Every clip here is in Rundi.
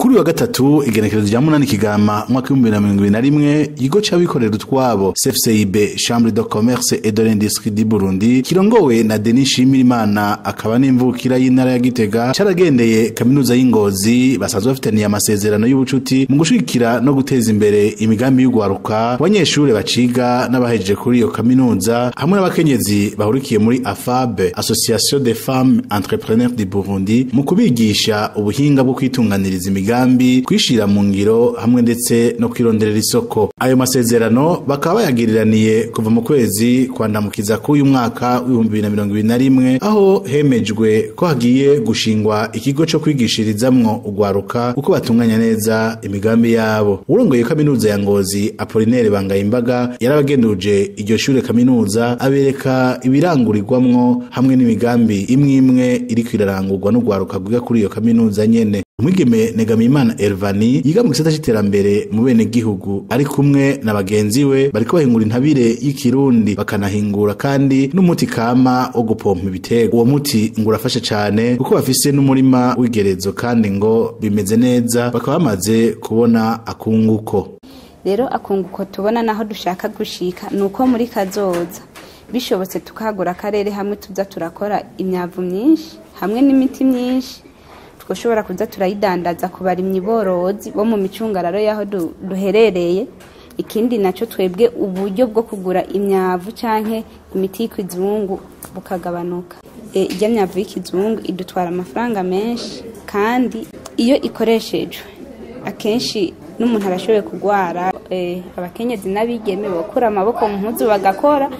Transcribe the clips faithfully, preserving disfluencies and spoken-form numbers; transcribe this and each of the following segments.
kuri wa gatatu igenekerezo rya munani Kigama mwaka w'ibihumbi bibiri na mirongo ibiri na rimwe ikigo c'abikorera utwabo C F C I B Chambre de Commerce et de l'Industrie du Burundi kirongowe na Denis Shimirimana akaba n'imvukira y'intara ya Gitega caragendeye kaminuza y'Ingozi basanzwe bafitaniye amasezerano y'ubucuti mu gushigikira no guteza imbere imigambi y'ugwaruka abanyeshure baciga n'abahejeje kuri iyo kaminuza hamwe n'abakenyezi bahurikiye muri A F A B Association des Femmes Entrepreneurs du Burundi mu kubigisha ubuhinga bwo kwitunganiriza imigambi kwishira mu ngiro hamwe ndetse no kwironderera isoko. Ayo masezerano bakaba bayagiriraniye kuva mu kwezi kwandamukiza k'uyu mwaka w'ibihumbi bibiri na mirongo ibiri na rimwe aho hemejwe ko hagiye gushingwa ikigo cyo kwigishirizamwo ugwaruka uko batunganya neza imigambi yabo. Urongoye kaminuza ya Ngozi Apollinaire Bangayimbaga yarabagenduje iryo shure kaminuza abereka ibirangurirwamwo hamwe n'imigambi imwe imwe iri kwirarangurwa n'ugwaruka gwiga kuri iyo kaminuza nyene. Umwigeme Negamimana Elvani yiga mu gisata c'iterambere mu bene gihugu ari kumwe na bagenzi we bariko bahingura intabire y'ikirundi bakanahingura kandi n'umuti kama wo gupompa ibitego. Uwo muti ngo urafasha cane kuko bafise n'umurima w'igerezo kandi ngo bimeze neza bakaba bamaze kubona akunguko. Rero akunguko tubona naho dushaka gushika nuko muri kazoza bishobotse tukagura akarere hamwe tuza turakora imyavu myinshi hamwe n'imiti myinshi ushobora kuza turayidandaza ku barimyi borozi bo mu micungararo yaho duherereye. Ikindi naco twebwe uburyo bwo kugura imyavu canke imiti y'ikizungu bukagabanuka. E, ijya myavu y'ikizungu idutwara amafaranga menshi kandi iyo ikoreshejwe akenshi n'umuntu arashoboye kugwara. E, abakenyezi n'abigeme bakura amaboko mu mpuzu bagakora.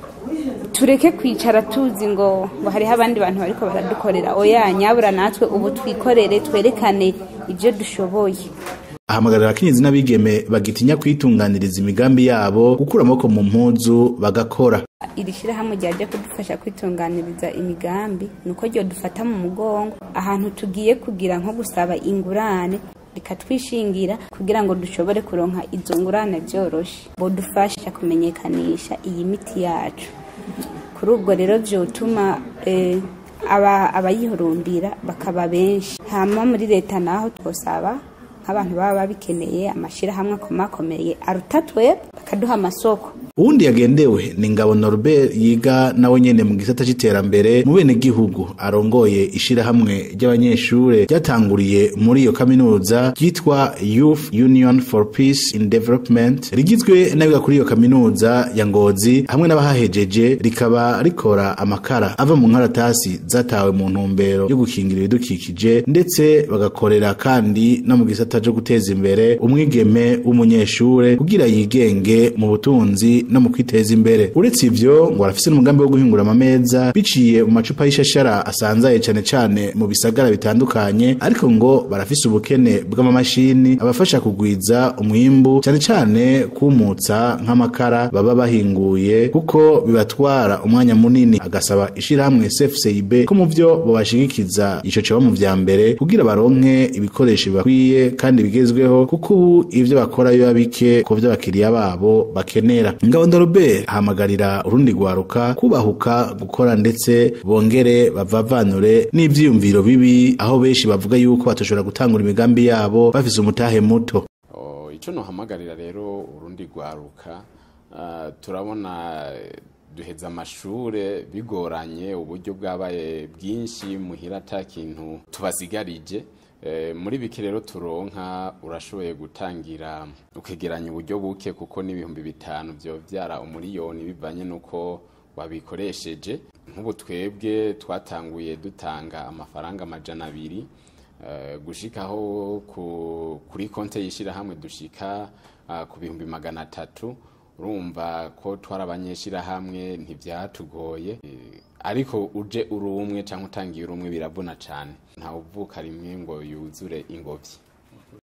Tureke kwicara tuzi ngo ngo hariho abandi bantu bariko baradukorera. Oya, nyabura natwe ubu twikorere twerekane ivyo dushoboye. Ahamagarira abakenyezi n'abigeme bagitinya kwitunganiriza imigambi yabo gukura amaboko mu mpuzu bagakora. Iri shirahamwe ryaje kudufasha kwitunganiriza imigambi nuko ryo dufata mu mugongo ahantu tugiye kugira nko gusaba ingurane bikatwishingira kugira ngo dushobore kuronka izo ngurane byoroshe bodufasha kumenyekanisha iyi miti yacu. Kuri ubwo rero vyotuma eh, aba abayihurumbira bakaba benshi. Hama muri leta naho twosaba abantu baba babikeneye amashira hamwe akomakomeye arutatwe bakaduha amasoko. Uwundi yagendewe ni Ngabo Norbert yiga nawe nyene mu gisata c'iterambere mu bene gihugu arongoye ishira hamwe ry'abanyeshure ryatanguriye muri iyo kaminuza ryitwa Youth Union for Peace in Development rigizwe n'abiga kuri iyo kaminuza ya Ngozi hamwe n'abahahejeje rikaba rikora amakara ava mu nkaratasi zatawe mu ntumbero yo gukingira ibidukikije ndetse bagakorera kandi no mu gisata cyo guteza imbere umwigeme w'umunyeshure kugira yigenge mu butunzi no mu kwiteza imbere. Uretse ivyo ngo arafise n'umugambi wo guhingura amameza biciye mu macupa y'ishashara asanzaye cane cane mu bisagara bitandukanye, ariko ngo barafise ubukene bw'amamashini abafasha kugwiza umwimbu cane cane kumutsa nk'amakara baba bahinguye kuko bibatwara umwanya munini. Agasaba ishirahamwe C F C I B ko mu vyo bobashigikiza ico cyo mu vya mbere kugira baronke ibikoresho bakwiye kandi bigezweho kuko ubu ivyo bakora biba bike ku vyo abakiriya babo bakenera. Ngabo Norbert hamagarira urundi gwaruka kubahuka gukora ndetse bongere bavavanure n'ivyiyumviro bibi aho benshi bavuga yuko batoshobora gutangura imigambi yabo bafise umutahe muto. Oh, ico no hamagarira rero urundi gwaruka uh, turabona duheza amashure bigoranye uburyo bwabaye bwinshi muhira ata kintu tubasigarije. E, muri biki rero turonka urashoboye gutangira ukegeranya uburyo buke kuko n'ibihumbi bitanu byo vyara umuriyoni bivanye nuko wabikoresheje. Nk'ubu twebwe twatanguye dutanga amafaranga amajana abiri uh, gushikaho ku, kuri konte yishira hamwe dushika uh, ku bihumbi magana atatu. Urumva ko twarabanyeshira hamwe ntivyatugoye. E, ariko uje uri umwe canke utangiye uri umwe birabona cane nta uvuka rimwe ngo yuzure ingobyi.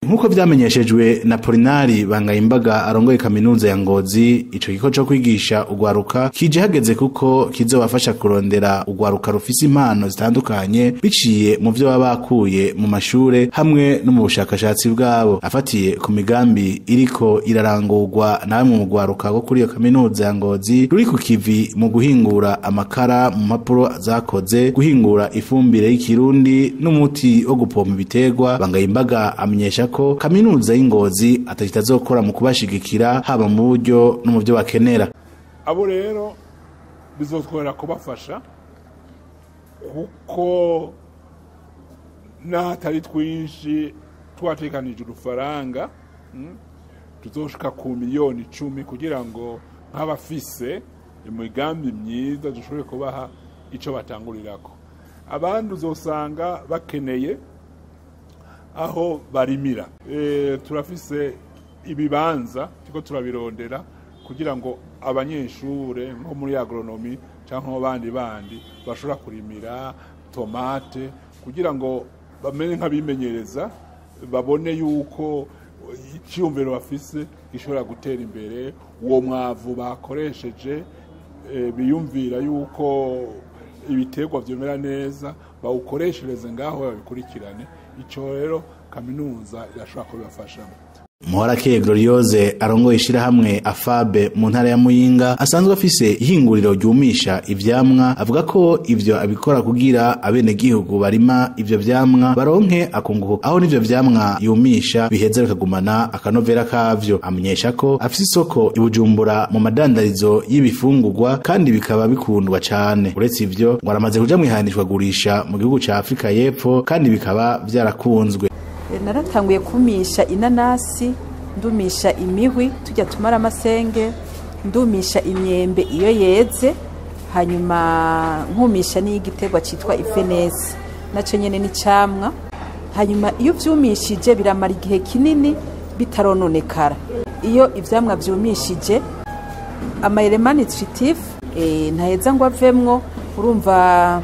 Nkuko vyamenyeshejwe na Polinari Bangayimbaga arongoye kaminuza ya Ngozi, ico giko co kwigisha ugwaruka kije hageze kuko kizobafasha kurondera ugwaruka rufise impano zitandukanye biciye mu vyo baba bakuye mu mashure hamwe no mu bushakashatsi bwabo. Afatiye ku migambi iriko irarangurwa na bamwe mu gwaruka go kuri iyo kaminuza ya Ngozi ruri ku kivi mu guhingura amakara mu mpapuro zakoze, guhingura ifumbire y'ikirundi n'umuti wo gupompa ibiterwa. Bangayimbaga amenyesha ko kaminuza y'Ingozi atakitazokora mu kubashigikira haba mu buryo no mu byo bakenera. Abo rero bizotwera kubafasha kuko n'ahatari twinshi twatekanije urufaranga hmm? tuzoshika ku miliyoni icumi kugira ngo nk'abafise imigambi myiza dushobore kubaha ico batangurirako. Abandi uzosanga bakeneye aho barimira. E, turafise ibibanza tiko turabirondera kugira ngo abanyeshure nko muri agronomy canke abandi bandi bashobora kurimira tomate kugira ngo bamenye nk'abimenyereza, babone yuko icyumviro bafise gishobora gutera imbere. Uwo mwavu bakoresheje e, biyumvira yuko ibiterwa vyomera neza bawukoreshereze ngaho babikurikirane. Ico rero kaminuza irashobora kubafashamo. Muhorakeye Gloriose arongoye ishirahamwe Afabe mu ntara ya Muyinga asanzwe afise ihinguriro ryumisha ivyamwa, avuga ko ivyo abikora kugira abene gihugu barima ivyo vyamwa baronke akunguko aho nivyo vyamwa yumisha biheza bikagumana akanovera kavyo. Amenyesha ko afise isoko ibujumbura mu madandarizo y'ibifungurwa kandi bikaba bikundwa cane. Uretse ivyo ngo aramaze kuja mwihanishwa gurisha mu gihugu ca Afrika y'Epfo kandi bikaba vyarakunzwe. Naratanguye kumisha inanasi, ndumisha imihwi tujya tumara amasenge, ndumisha imyembe iyo yeze, hanyuma nkumisha n'igiterwa citwa ifenesi naco nyene ni camwa. Hanyuma iyo vyumishije biramara igihe kinini bitarononekara. Iyo ivyamwa vyumishije ama element nutritif e, ntaheza ngo avemwo, urumva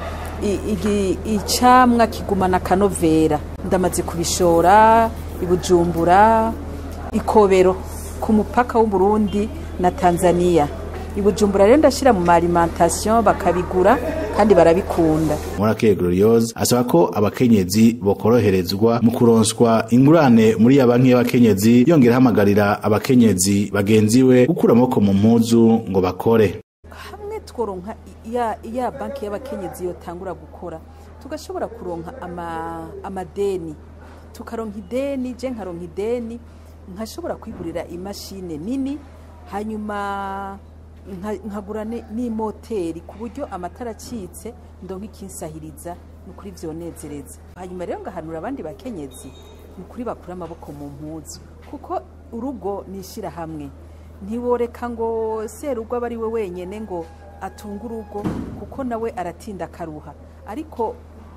icamwa kigumana kanovera. Ndamaze kubishora ibujumbura, ikobero ku mupaka w'u Burundi na Tanzania. Ibujumbura rero ndashira mu alimentation bakabigura kandi barabikunda. Muhorakeye Gloriose asaba ko abakenyezi bokoroherezwa mu kuronswa ingurane muri ya banki y'abakenyezi, yongera hamagarira abakenyezi bagenziwe gukura amaboko mu mpuzu ngo bakore. Hamwe tworonka ya ya banki y'abakenyezi yotangura gukora, tugashobora kuronka ama amadeni, tukaronka ideni, je nkaronka ideni nkashobora kwigurira imashine nini, hanyuma nkagura n'imoteri ku buryo amatara acitse ndonka ikinsahiriza nukuri vyonezereza. Hanyuma rero ngahanura abandi bakenyezi nukuri bakura amaboko mu mpuzu, kuko urugo nishira hamwe. Ntiworeka ngo serugo abari we wenyene ngo atunga urugo, kuko nawe aratinda karuha. Ariko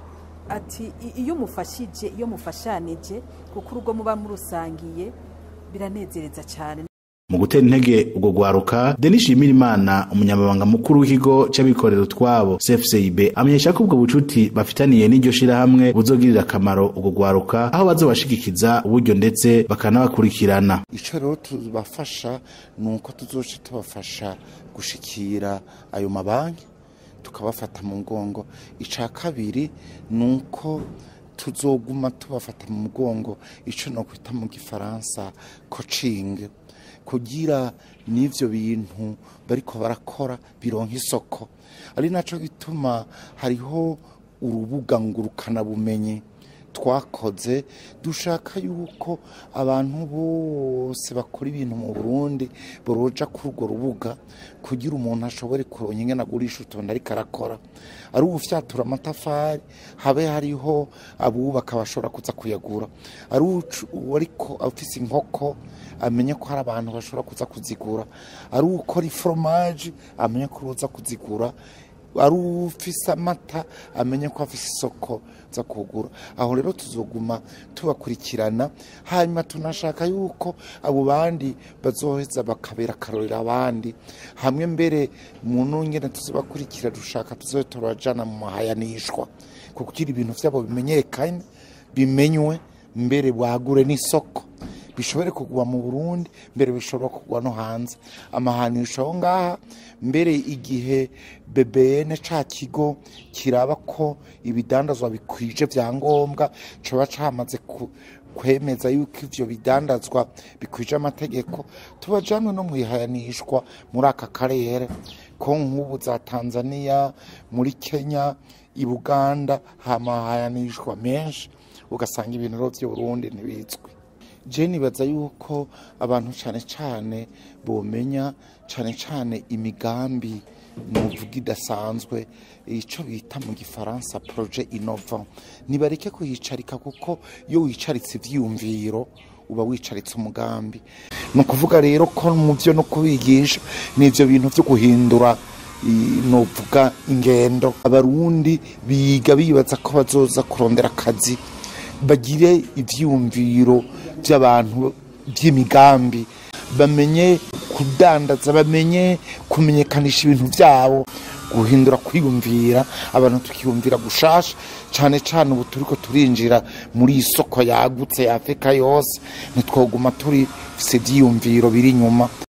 ati iyo mufashije, iyo mufashanije, kuko urugo muba murusangiye biranezereza cyane. Mu gutera intege ubwo gwaruka, Denis Shimirimana umunyamabanga mukuru w'ikigo c'abikorera utwabo C F C I B amenyesha ko ubwo bucuti bafitaniye n'iryo shira hamwe buzogirira akamaro ubwo gwaruka, aho bazobashigikiza uburyo ndetse bakanabakurikirana. Ico rero tubafasha nuko tuzoce tubafasha gushikira ayo mabanki tukabafata mu mugongo. Ica kabiri nuko tuzoguma tubafata mu mugongo ico no kwita mu gifaransa coaching, kugira n'ivyo bintu bariko barakora bironka isoko. Ari naco gituma hariho urubuga ngurukana bumenyi twakoze, dushaka yuko abantu bose bakora ibintu mu Burundi boroja kuri urwo rubuga kugira umuntu ashobore kuronka ingene agurisha utonda ariko arakora. Ari ufyatura amatafari habe hariho abubaka bashobora kuza kuyagura. Ari ariko afise inkoko amenye ko hari abantu bashobora kuza kuzigura. Ari ukora ifromage amenye ko uza kuzigura. Ari ufise amata amenye ko afise isoko za kugura. Aho rero tuzoguma tubakurikirana, hanyuma tunashaka yuko abo bandi bazoheza bakabera karorera abandi. Hamwe mbere umuntu ngene tuzobakurikira dushaka tuzotorajana mu mahayanishwa kugira ibintu vyabo bimenyekane, bimenywe, mbere bwagure n'isoko bishobore kugwa mu Burundi mbere bishobora kugwa no hanze. Amahanisho aho ngaha mbere igihe B B N ca kigo kiraba ko ibidandazwa bikwije vyangombwa coba camaze ku kwemeza yuko ivyo bidandazwa bikwije amategeko, tubajamwe no mwihayanishwa muri aka karere ko nk'ubu za Tanzania, muri Kenya, i Buganda hamahayanishwa menshi ugasanga ibintu vyo Burundi ntibizwi. Je nibaza yuko abantu cane cane bomenya cane cane imigambi nuvuga idasanzwe ico bita mu gifaransa projet innovant, nibareke kuyicarika kuko iyo wicaritse ivyiyumviro uba wicaritse umugambi. No kuvuga rero ko mu byo no kubigisha n'ivyo bintu byo guhindura novuga ingendo, abarundi biga bibaza ko bazoza kurondera akazi, bagire ivyiyumviro by'abantu by'imigambi, bamenye kudandaza, bamenye kumenyekanisha ibintu byabo, guhindura kwiyumvira, abantu tukiyumvira gushasha cyane cyane ubu turiko turinjira muri isoko yagutse ya Afrika yose, nitwoguma turi se vyiyumviro biri nyuma.